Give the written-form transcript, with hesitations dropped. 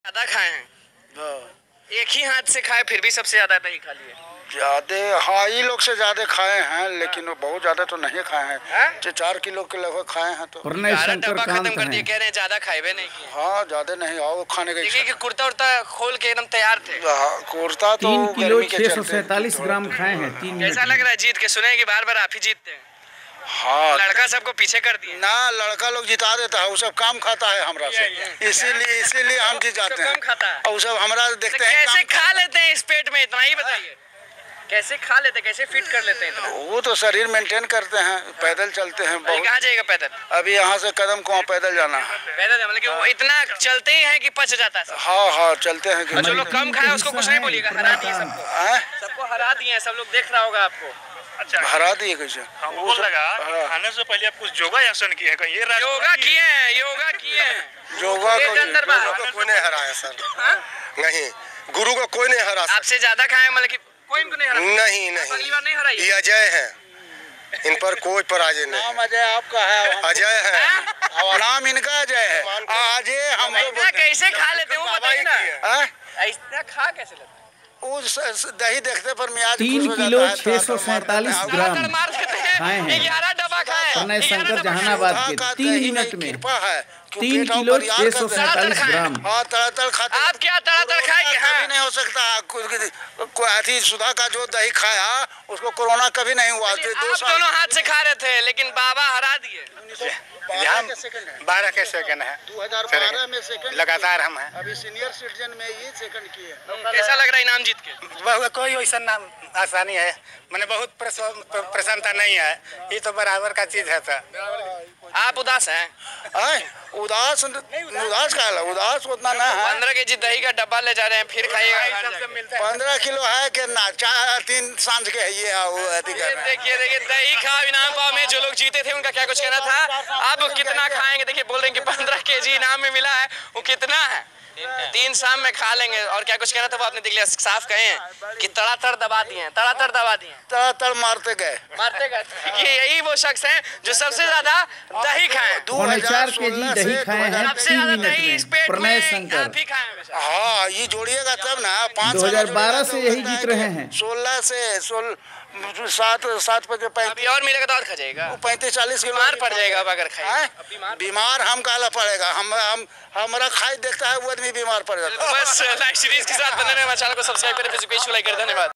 ज्यादा खाए हैं? हाँ। एक ही हाथ से खाए फिर भी सबसे ज्यादा दही खा लिए? ज्यादा, हाँ, ये लोग से ज्यादा खाए हैं, लेकिन बहुत ज्यादा तो नहीं खाए हैं। 4 किलो के लगभग खाए हैं। तो डब्बा खत्म कर दिए, कह रहे हैं ज्यादा खाए हुए नहीं किए। हाँ, ज्यादा नहीं, आओ खाने का। देखिए कि कुर्ता उर्ता खोल के एकदम तैयार थे। कुर्ता तो 3 किलो 647 ग्राम खाए हैं 3 मिनट। कैसा लग रहा है जीत के? सुने कि बार बार आप ही जीतते हैं। हाँ, लड़का सबको पीछे कर दिए ना, लड़का लोग जिता देता है, वो सब काम खाता है हमरा से, इसीलिए हम जीत जाते हैं। कम खाता है और सब हमरा देखते हैं। कैसे खा लेते हैं इस पेट में इतना, ही बताइए। कैसे खा लेते हैं, कैसे फिट कर लेते हैं इतना? वो तो शरीर मेंटेन करते हैं, पैदल चलते हैं। कहाँ जाएगा पैदल? अभी यहाँ से कदम को पैदल जाना है। पैदल मतलब कि वो इतना चलते ही है कि पच जाता है? हाँ, चलते हैं। जो लोग कम खाए उसको कुछ नहीं बोलिएगा, हरा दिए सबको हरा दिए। सब लोग देख रहा होगा आपको। अच्छा, हरा दिए कैसे? हमको बोल लगा खाने से पहले आप कुछ योगासन किए हैं? ये योगा किए हैं? योगा को कोई नहीं हराया सर। नहीं, गुरु को कोई नहीं हरा। आपसे ज्यादा खाए मतलब कि कोई इनको नहीं हरा? नहीं, अगली बार नहीं हराइए। ये अजय है, इन पर कोई पराजय नहीं। नाम अजय आपका है? अजय है, नाम इनका अजय है। अजय हम कैसे खा लेते वो बताइए ना। ऐसा खा कैसे लेते? उस दही देखते पर मियाज 3 किलो 647 ग्राम खाए हैं 11 डब्बा खाए प्रणय शंकर जहानाबाद के 3 मिनट में। 3 किलो 647 ग्राम। तड़ातड़ खाते। आप क्या तड़ातड़ खाएंगे? कभी नहीं हो सकता। कोई सुधा का जो दही खाया उसको कोरोना कभी नहीं हुआ। आप दोनों हाथ से खा रहे थे, लेकिन बाबा हरा दिए। 12 के सेकंड है। 2012 में सेकंड लगातार हम हैं। अभी सीनियर सिटीजन में ये सेकंड किए। कैसा लग रहा है इनाम जीत के? कोई वैसा नाम आसानी है, मैंने बहुत प्रसन्नता नहीं है। ये तो बराबर का चीज है। आप उदास हैं? उदास का उदास उतना ना है। 15 केजी दही का डब्बा ले जा रहे हैं, फिर खाइएगा। 15 किलो है कि ना, 3 सांझ के है ये। देखिए दही खाओ इनाम पाओ में जो लोग जीते थे उनका क्या कुछ कहना था। अब कितना खाएंगे? देखिए बोल रहे हैं कि 15 केजी इनाम में मिला है। वो कितना है? 3 शाम में खा लेंगे। और क्या कुछ कहना था वो आपने देख लिया, साफ कहे हैं कि तड़ातड़ दबा दिए, तड़ातड़ मारते गए। यही वो शख्स हैं जो सबसे ज्यादा दही खाए। 4 केजी दही खाए हैं 3 मिनट में प्रणय शंकर। हाँ, ये जोड़िएगा तब ना। 2012 से यही जीत रहे हैं। 16 से 7 बजे अभी और मिलेगा तो और खा जाएगा। 35-40 किलो बीमार पड़ जाएगा अगर खाए। बीमार हम काला पड़ेगा? हमारा खाई देखता है वो आदमी बीमार पड़ जाता है। बस लाइव सीरीज के साथ बने रहे, हमारे चैनल को सब्सक्राइब करें, फेसबुक पेज को लाइक करें। धन्यवाद।